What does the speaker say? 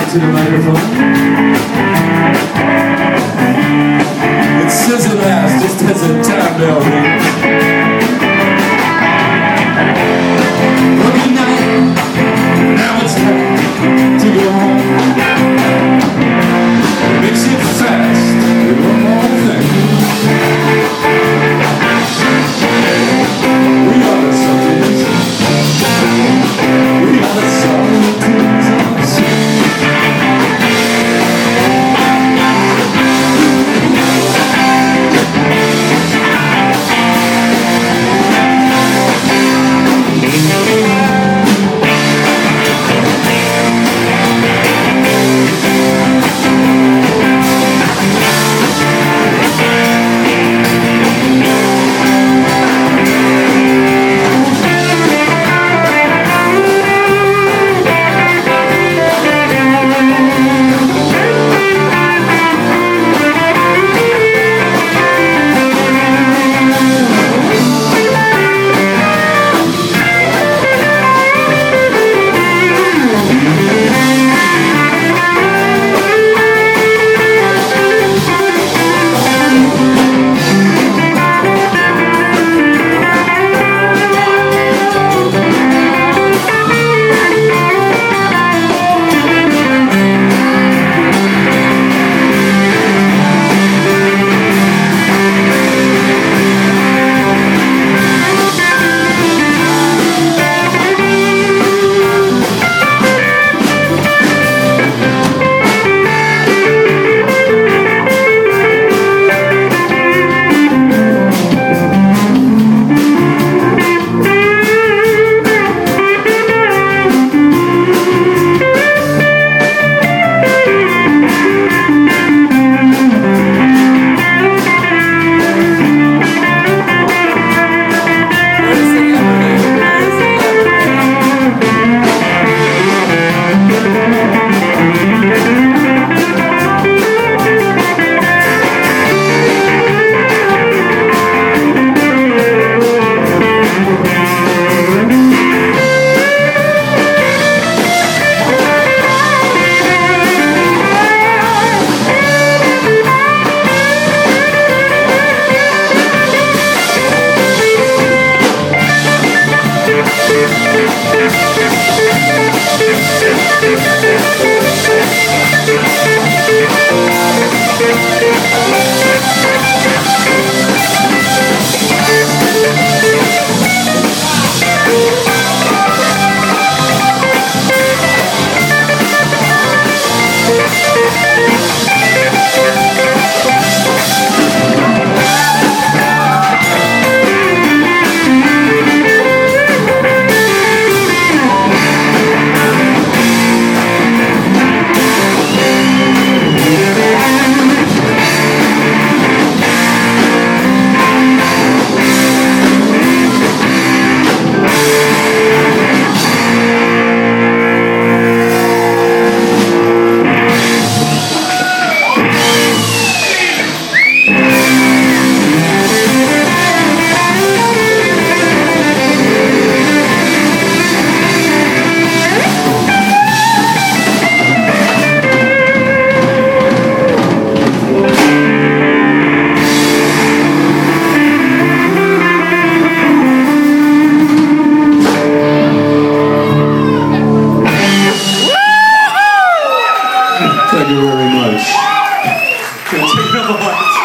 to the microphone. It sizzle ass just as a time bell rings. Good night, now it's time to go home. Mix it fast with one more thing. We are the Sultans. We are the Sultans of Swing. Thank you very much. Can I take another one?